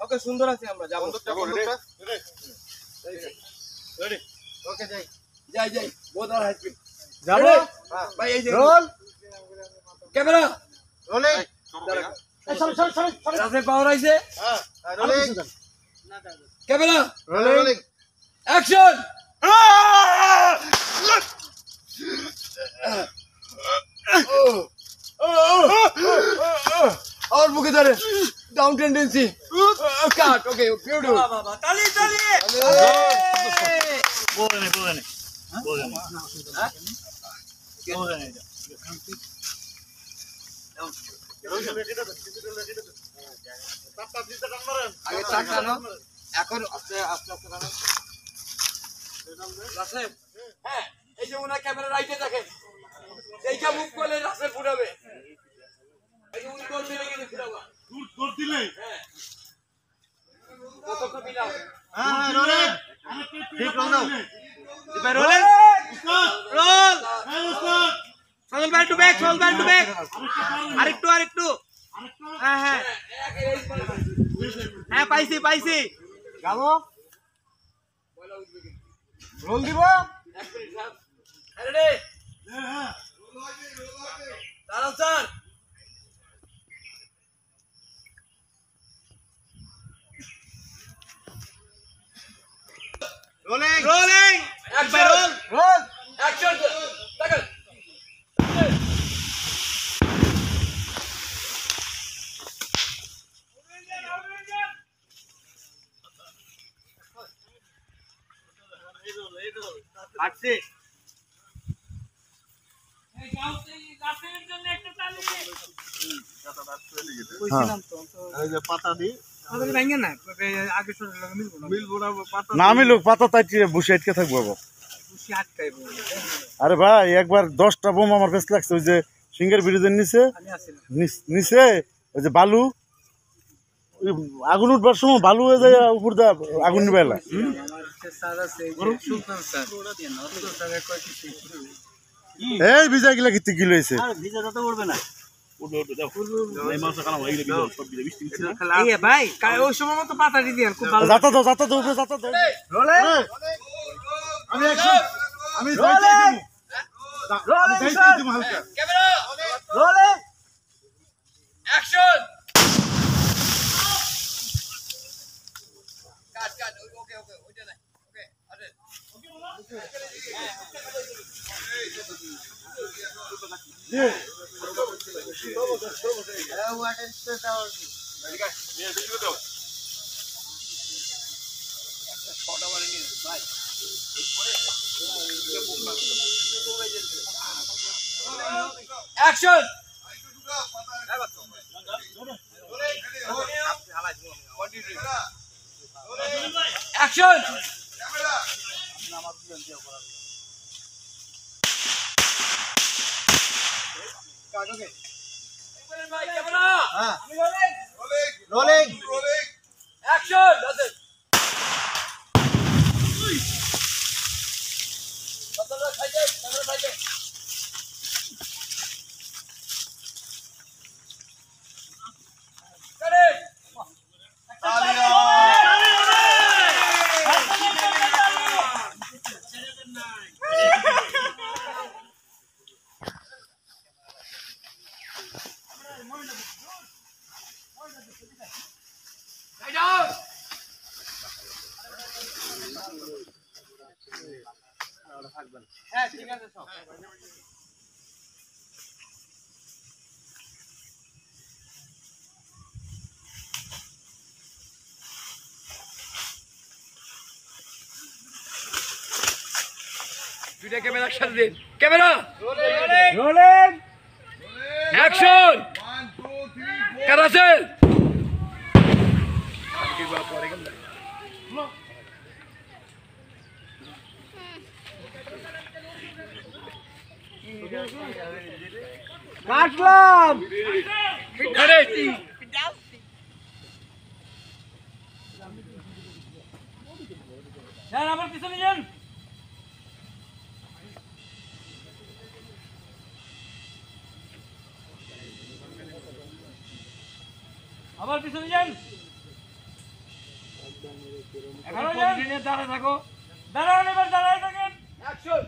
ওকে সুন্দর আছে আমরা যাব বন্দুকটা রেডি ওকে যাই যাই বোদার হাইট যাব ভাই এই যে রোল ক্যামেরা রোলিং রাতে পাওয়ার আইছে হ্যাঁ রোলিং ক্যামেরা রোলিং অ্যাকশন और मुझे धरे डाउन टेंडेंसी काट ओके ब्यूटीफुल बाबा ताली ताली बोल नहीं আগে চাক টানো এখন আস্তে আস্তে আস্তে টানো রাসেল হ্যাঁ এই যে ওনা ক্যামেরা রাইটে দেখেন এইটা মুভ করলে রাসেল ফুটাবে এই যে উনি দৌড় দিলে কিন্তু ফুটাবা দৌড় দিলে হ্যাঁ কতটা মিলাও হ্যাঁ রোলিং ঠিক রোল দাও ভাই রোল রোল সজল ভাই টু ব্যাক আরেকটু হ্যাঁ হ্যাঁ পাইছি যাবো রোল দিব রেডি হ্যাঁ দাঁড়াও sir rolling action roll action তাকান আসছে এই গাউতে গাছের জন্য একটা তালি এই যে পাতা দি আমাদের ভাঙে না আগে শুরু লাগে মিলবো না পাতা না মিলুক পাতা তাইতে বসে আটকে থাকবো খুশি আটকাইবো আরে ভাই একবার 10টা বোম আমার পেছ লাগছে ওই যে সিঙ্গার ব্রিজের নিচে আমি আসিনা নিচে ওই যে বালু ওই আগুন উঠবার সময় বালু হয়ে যায় উপর দা আগুন নিবে আমার যে স্যার আছে সুলতান স্যার অত স্যার কয় কিছু এই ভিজা গিলা কিতে কি লইছে ভিজা যত উড়বে না এই ভাই ওই সময় মতো পাতা দিয়ে খুব ভালো যাতা দাও উপরে যাতা দাও রোলে আমি অ্যাকশন আমি যাইতে দিব হালকা ক্যামেরা রোলে অ্যাকশন কাট ওকে ওইটা নাই ওকে আরে অ্যাকশন অ্যাকশন হ্যাঁ রোলিং অ্যাকশন হ্যাঁ ঠিক আছে সব দুইটা ক্যামেরা একসাথে দিন ক্যামেরা রোলিং অ্যাকশন 1 2 3 কারাসেল কি বাপ পরে গেল কাটলাম রেডি আবার পিছনে যান আবার পিছনে যান এখন পজিশনে দাঁড়া থাকো, দাঁড়ান এবার দাঁড়ায় থাকেন, অ্যাকশন।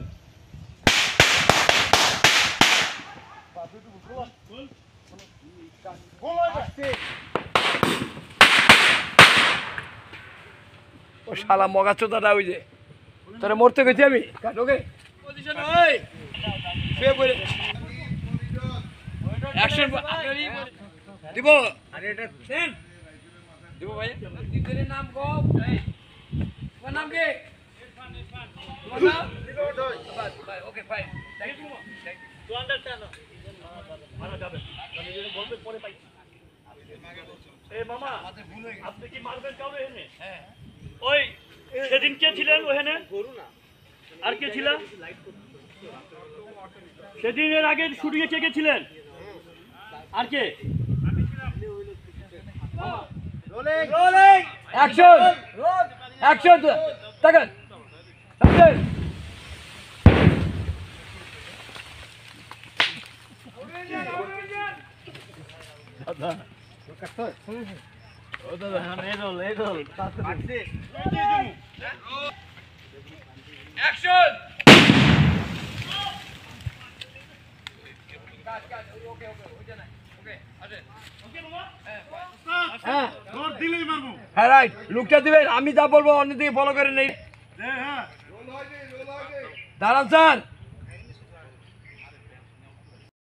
ও শালা মগা চোদাটা ওই যে তোরা মরতে গেছি আমি ওকে পজিশন ওই শুয়ে পড়ে অ্যাকশন দিব আরে এটা দেন দিব ভাই তিনজনের নাম গো তোমার নাম কি তোমার নাম বাস ভাই okay fine thank you to understand মারা যাবে আমি যেটা বলতে পরে পাই এই মামা আপনি কি মারবেন কাউরে এনে হ্যাঁ ওই সেদিন কে ছিলেন ওখানে গরু না আর কে ছিল সেদিনের আগে শুটিং এ কে ছিলেন আর কে রোলিং রোলিং অ্যাকশন অ্যাকশন তাকান তাকান ও দাদা হ্যাঁ এই রোল অ্যাকশন কাট ওকে ওইটা না ওকে আসেন ওকে মামা হ্যাঁ তোর দিলেই মারবো। হ্যাঁ রাইট লুকটা দিবেন আমি যা বলবো অন্যদিকে ফলো করে নেই হ্যাঁ দাঁড়ান স্যার